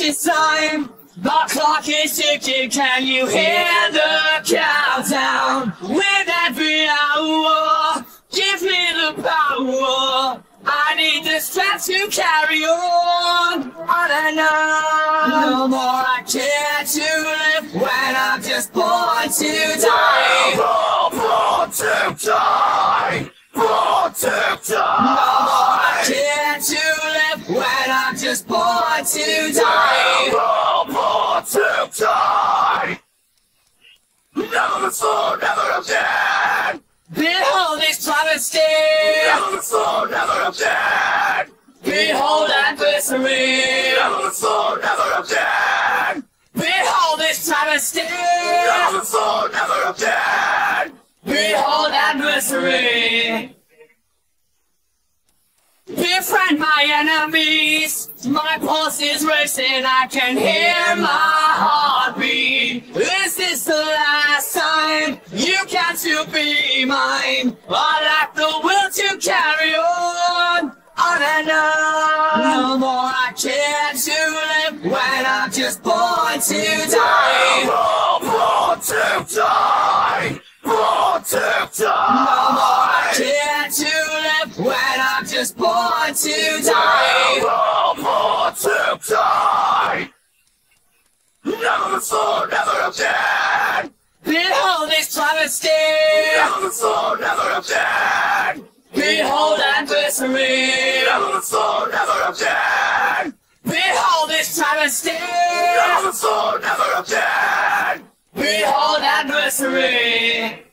precious time. The clock is ticking, can you hear the countdown? With every hour, give me the power. I need the strength to carry on and on. No more I care to live when I'm just born to die. Born to die. Born to die. No more I care to live when I'm just born to die. Born to die. Never before, never again. Behold this travesty. Never before, never again. Behold adversary. Never before, never again. Behold this travesty. Never before, never again. Behold adversary. Befriend my enemies. My pulse is racing, I can hear my heartbeat. Is this the last time you got to be mine? I lack the will to carry on and on. No more I care to live when I'm just born to die. Born to die. Born to die. No more I care to live when I'm just born to die. Born to die. Never before, never again. Behold this travesty. Never before, never again. Behold adversary. Never before, never again. Behold this travesty. Never before, never again. Behold adversary.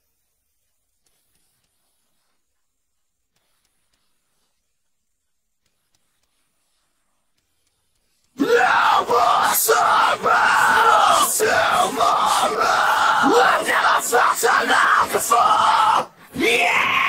Now what's around tomorrow? I've never felt alive before. Yeah!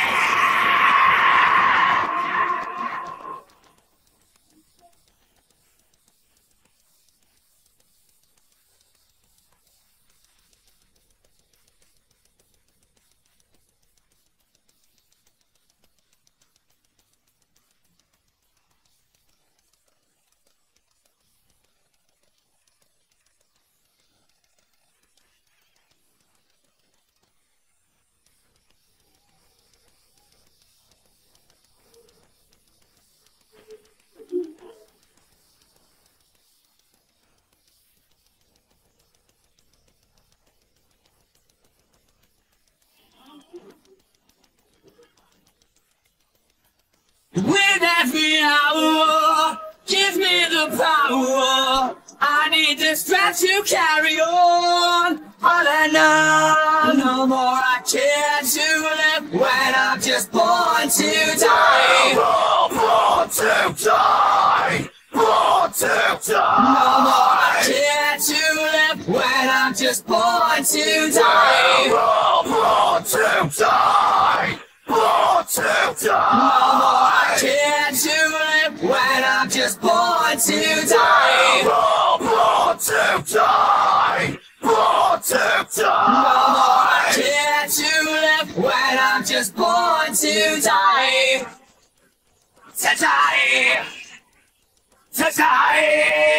With every hour, give me the power. I need the strength to carry on and on. No more I care to live when I'm just born to die. Born to die. Born to die. No more I care to live when I'm just born to die. Born to die. Born to die. No more I care to live when I'm just born to die. Born to die. Born to die. No more I care to live when I'm just born to die. To die. To die.